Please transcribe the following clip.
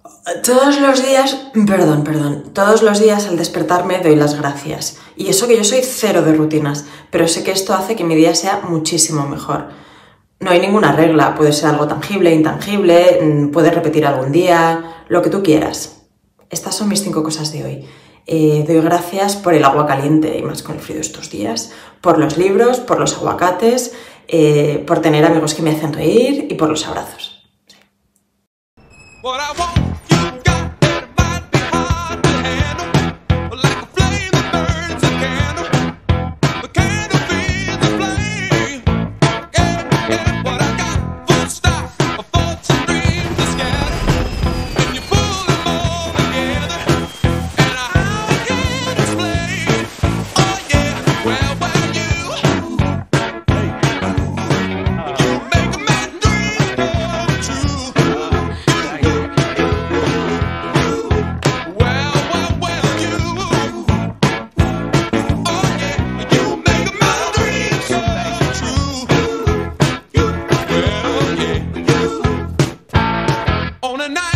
Todos los días al despertarme doy las gracias. Y eso que yo soy cero de rutinas, pero sé que esto hace que mi día sea muchísimo mejor. No hay ninguna regla, puede ser algo tangible, intangible, puedes repetir algún día, lo que tú quieras. Estas son mis 5 cosas de hoy. Doy gracias por el agua caliente, y más con el frío de estos días, por los libros, por los aguacates, por tener amigos que me hacen reír y por los abrazos. Sí. On a night